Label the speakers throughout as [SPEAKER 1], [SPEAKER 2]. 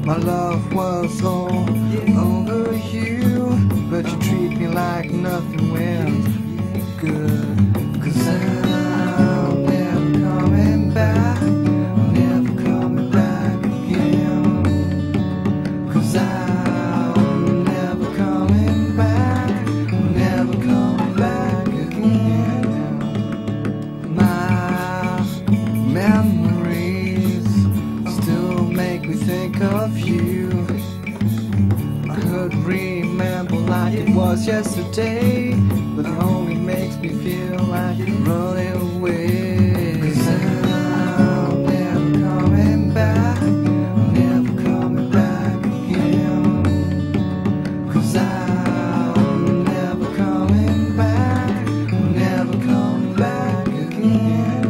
[SPEAKER 1] My love was all over you, but you treat me like nothing went good. 'Cause I'm never coming back, never coming back again. 'Cause I'm never coming back, never coming back again. My memories still make me think of you. I could remember like it was yesterday, but it only makes me feel like running away. 'Cause I'm never coming back, never coming back again. 'Cause I'm never coming back, never coming back again.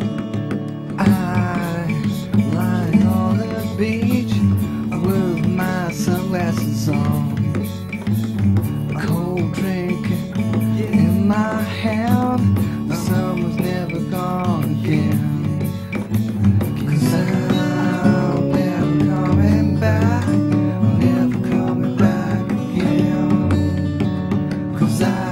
[SPEAKER 1] Lying on the beach with my sunglasses on, a cold drink in my hand. The summer's never gone again. 'Cause I'm never coming back, never coming back again. 'Cause